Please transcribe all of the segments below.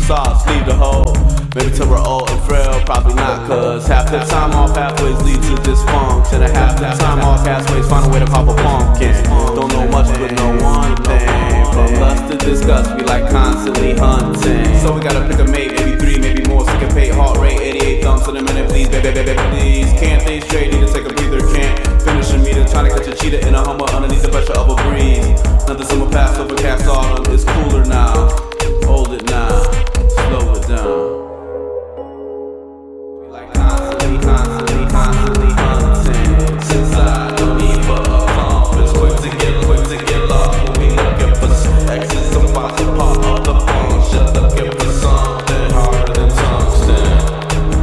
facade, sleeve the hole. Maybe till we're old and frail, probably not, cause half the time all pathways lead to dysfunction, and half the time all pathways find a way to pop a pumpkin. Don't know much but know one thing, from lust to disgust we like constantly hunting. So we gotta pick a mate, maybe 3, maybe more, syncopate, heart rate 88 thumps in a minute, please, baby, please. Can't think straight, need to take a breather, can't finish a meter, trying to catch a cheetah in a Hummer underneath the pressure of a breeze. Another summer past, overcast autumn, it's cooler now. Hold it now, slow it down. We like constantly hunting. Since I don't need for a compass, quick to get lost when we looking for X's and Y's and part of the function. Looking for something harder than tungsten.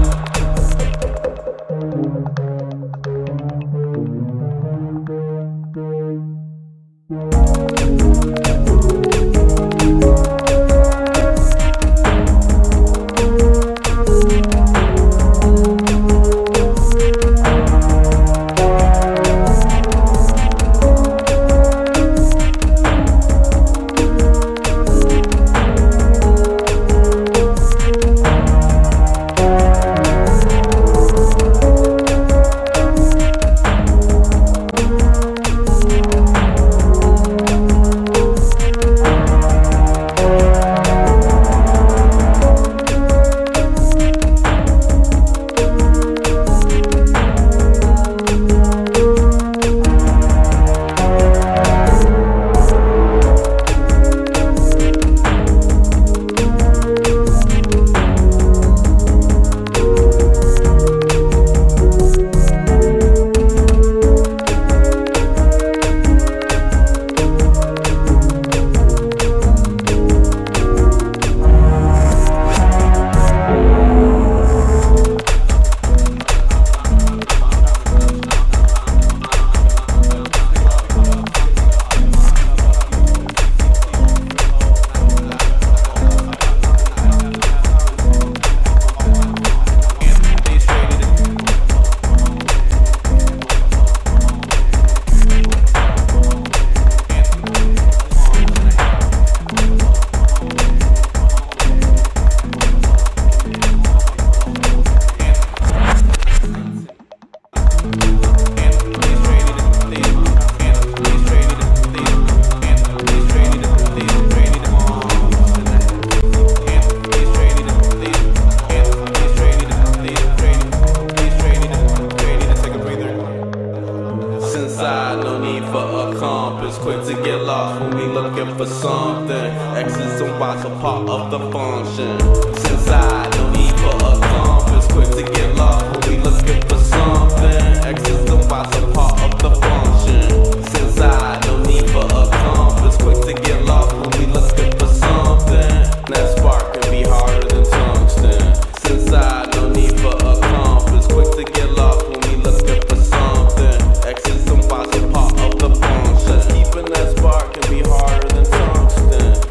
No need for a compass, quick to get lost when we looking for something. X's and Y's are part of the function. Since I no need for a compass, quick to get lost when we looking for something. X's and Y's are part of the function. Since I no need for a compass, quick to get lost when we looking for something. That spark can be harder than tungsten. Since I no need for a compass, quick to get lost when we looking for something. X's and Y's are part of the function. Keeping that spark can be harder than tungsten.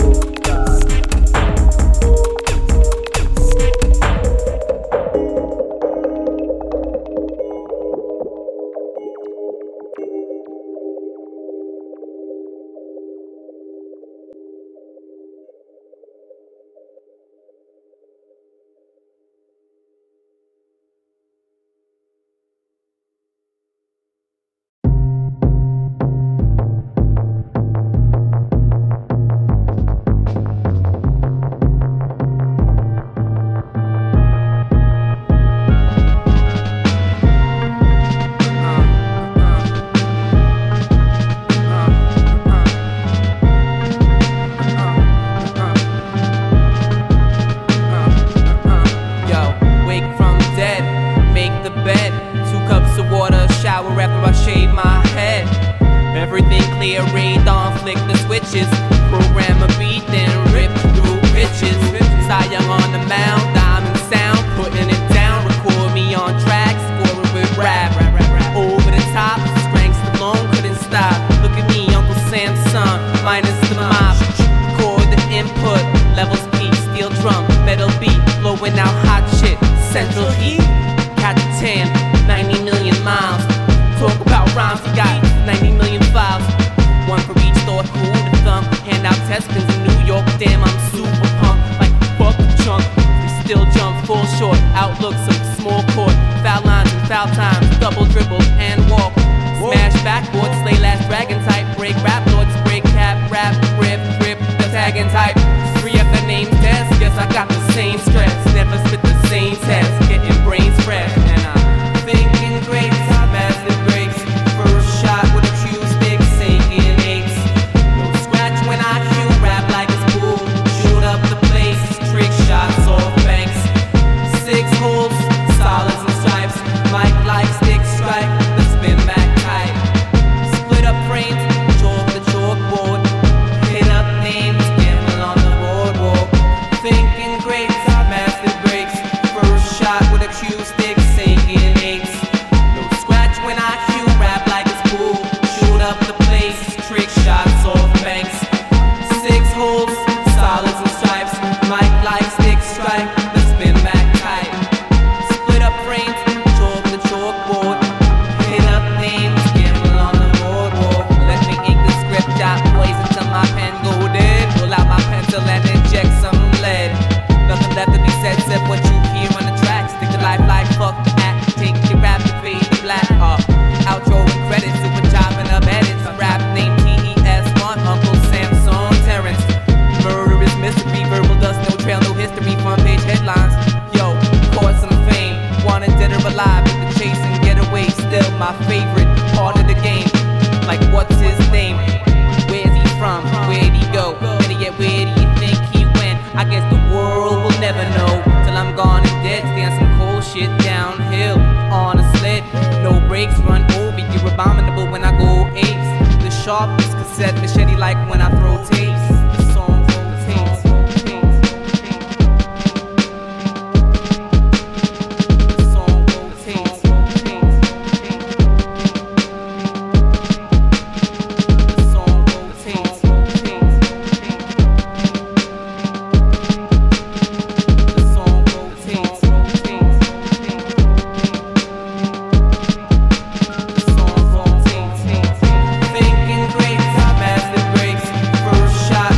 Everything clear, radon, flick the switches. Program a beat, then rip through pitches. Cy Young on the mound, diamond sound, putting it down. Record me on track, scoring with rap. Over the top, Scranks alone couldn't stop. Look at me, Uncle Sam's son, minus the mop. Record the input, levels peak, steel drum, metal beat, blowing out hot shit. Central heat, got the 10, 90 million miles. Talk about rhymes, we got 90 million files. One for each thought, cool to thumb. Hand out test pins in New York, damn, I'm super pumped. Like, fuck jump full short, outlook some small court, foul lines and foul times, double dribble and walk, smash backboard, slay last dragon type, break rap lords, break cap, rap, grip, the tagging type, 3F the name test, guess I got the same stress, never spit the same test, getting brains fresh, and I'm thinking great, time as it breaks, first shot with a cue stick, sinking aches, no scratch when I cue rap like it's cool, shoot up the place, trick shots off banks, 6 holes, solids and stripes, mic like stick strike, the spin back tight, split up frames, chalk the chalkboard, hit up names, gamble on the boardwalk, thinking great, time as it breaks, first shot with a cue stick, sinking aches, no scratch when I cue rap like it's cool, shoot up the place, trick shots off banks, 6 holes, solids and stripes, mic like stick strike, the spin back tight, split up frames, chalk the chalkboard, hit up names, gamble on the boardwalk, let me ink the script out, boys, until my pen go dead, pull out my pencil and inject some lead, nothing left to be said except what you hear on the track, stick to life like fuck the act, take your rap and fade to black, outro and credits, super chopping up edits, rap name TES1, Uncle Samson Terrence, murderous mystery, verbal dust, no trail, no history, front page headlines, yo, cause some fame, wanted dead or alive, with the chase and get away, still my favorite part of the game, like what's his name, where's he from, where'd he go, better yet where do you think he went, I guess the world will never know, till I'm gone and dead, stand some cold shit downhill, on a sled, no brakes, run over, you're abominable when I go apes, the sharpest cassette machete like when I throw tapes, the song rotates, the song rotates, the song rotates, the song rotates, thinking great, time as it breaks, first shot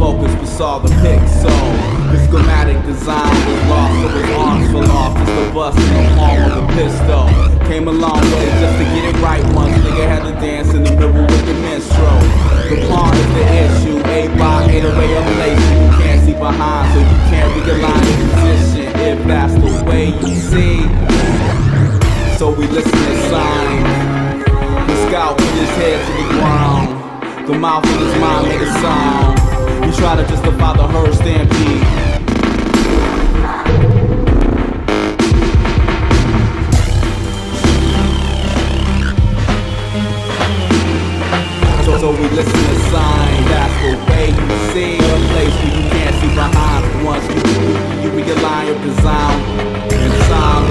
focus, we saw the pixel. The schematic design was lost, so his arms fell off. Just the bust in the palm of the pistol. Came a long way just to get it right once. Nigga had to dance in the middle with the minstrel. The pawn is the issue, 8x8 array of laces. You can't see behind, so you can't realign your position if that's the way you see. So we listen to signs. The scout put his head to the ground. The mouth of his mind made a sound. He tried to justify the herd stampede. So we listen to signs, that's the way you see a place where you can't see behind. Once you realign your design and sound.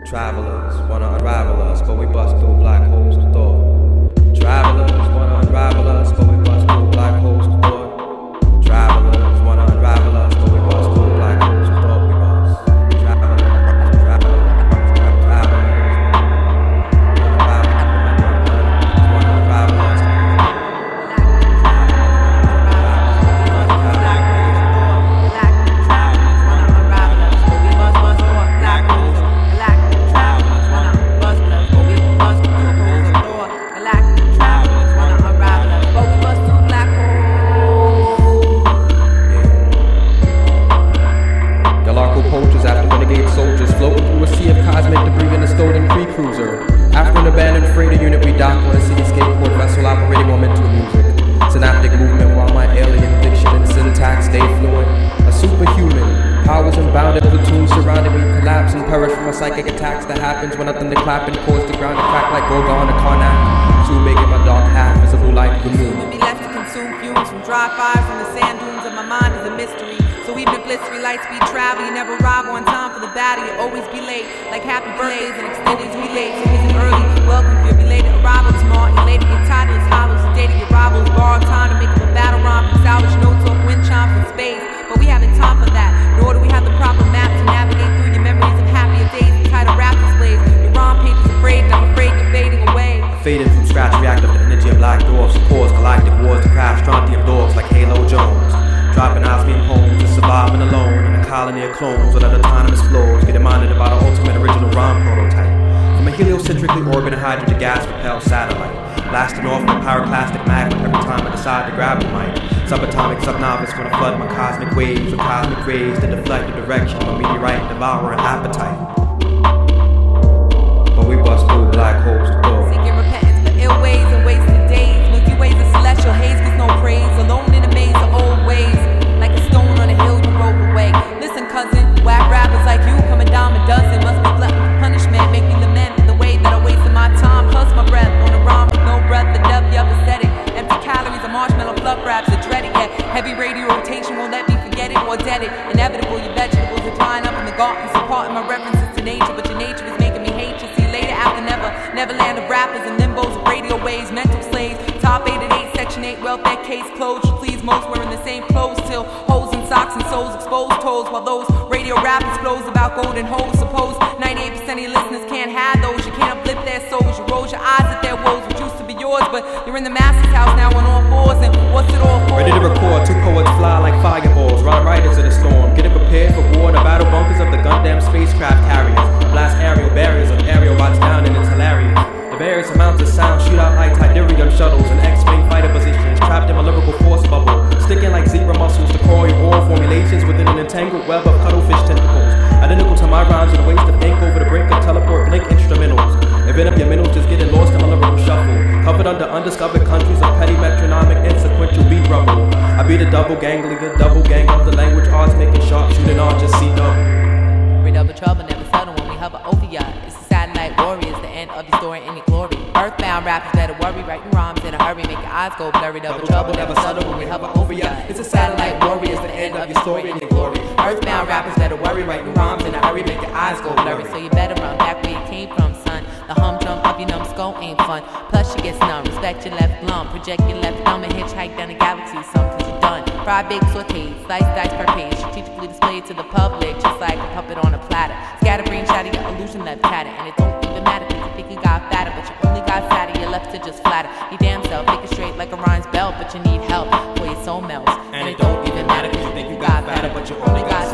Travelers wanna unravel us, but we bust through black holes of thought. Travelers wanna unravel us, but we bust through black holes of thought. Travelers wanna unravel us, but we bust through black holes of thought. We bust. Travelers wanna unravel us. Soldiers floating through a sea of cosmic debris in a stolen pre-cruiser. After an abandoned freighter unit, we dock on a cityscape port vessel operating on mental music. Synaptic movement while my alien diction and syntax stay fluent. A superhuman, powers unbounded platoon surrounding me, collapse and perish from a psychic attacks that happens when nothing to clap and cause the ground to crack like Gorgon or Karnak. Soon making my dark half visible like the moon. We'll be left to consume fumes from dry fire from the sand dunes of my mind is a mystery. So even if blissfully light speed travel, you never arrive on time for the battle. You always be late, like happy birthdays and extended relays. So isn't early, welcome for your belated arrival tomorrow. Elated, your title is hollow, sedated your rivals. Borrowed time to make up a battle rhyme from salvage notes off wind chime from space. But we haven't time for that, nor do we have the proper map to navigate through your memories of happier days and title rap displays. Your rhyme page is afraid, and I'm afraid you're fading away. Fading from scratch, reactive to energy of black dwarfs, cause galactic wars to crash, strontium dogs like Halo Jones. Dropping Osmium homes and surviving alone in a colony of clones without autonomous flows, getting minded about an ultimate original rhyme prototype. From a heliocentrically orbiting hydrogen gas propelled satellite, blasting off with pyroclastic magma every time I decide to grab the mic. Subatomic subnovice when I flood my cosmic waves with cosmic rays that deflect the direction of a meteorite devouring appetite. But we bust through black holes of thought. Seeking repentance for ill ways and wasted days. Milky ways of celestial haze gets no praise. Alone in a maze of old ways. Like a stone on a hill you roll away. Listen cousin, whack rappers like you come a dime a dozen. Must be glutton for punishment, make me lament for the way that I wasted my time. Plus my breath on a rhyme with no breath, the depth you pathetic. Empty calories of marshmallow fluff raps are dreaded yet. Heavy radio rotation won't let me forget it or dead it. Inevitable, your vegetables are drying up in the garden. Supporting my references to nature, but your nature is making me hate you. See later after neverland of rappers and limbos of radio waves, mental slaves. Top 8 at 8, section 8, welfare case closed. Please, most wearing the same clothes till holes in socks and soles exposed toes. While those radio rappers flows about golden hoes. Suppose 98% of your listeners can't have those. You can't uplift their souls. You rose your eyes at their woes, which used to be yours, but you're in the master's house now on all fours. And what's it all for? Ready to record, two poets fly like fireballs, rhyme riders of the storm, getting prepared for war. The battle bunkers of the Gundam spacecraft carriers, blast aerial barriers of aerial bots down, and it's hilarious. The various amounts of sound shoot out like Tidarium shuttles and X-wing fighter positions, trapped in my lyrical force bubble, sticking like zebra muscles to coil oral formulations within an entangled web of cuttlefish tentacles. Identical to my rhymes and a waste of ink over the brink of teleport blink instrumentals. Event of your minerals just getting lost in my lyrical shuffle, covered under undiscovered countries of petty metronomic insequential beat rubble. I be the double ganglia, double gang of the language arts, making sharp shooting arches see double. Rid of trouble, never settle when we hover over ya. It's the satellite warriors, the end of your story in your glory. Earthbound rappers better worry, write your rhymes in a hurry, make your eyes go blurry. Double trouble, never settle when we hover over ya. It's the satellite warriors, the end of your story in your glory. Earthbound rappers better worry, write your rhymes in a hurry, make your eyes go blurry. So you better run back where you came from, son. The humdrum of your numbskull ain't fun. Plus you get numb, respect your left glum, project your left thumb and hitchhike down the galaxy. Some cause you're done. Fry big sauteed, slice dice per page, strategically displayed to the public, just like a puppet on a platter. Scatterbrain shatter, your illusion left tatted, and it don't even matter if you think you got fatter, but you only got sadder, you're left to just flatter. Your damn self, make it straight like a rhyme's belt, but you need help, for your soul melts. And it don't even matter if you think you got fatter, but you only got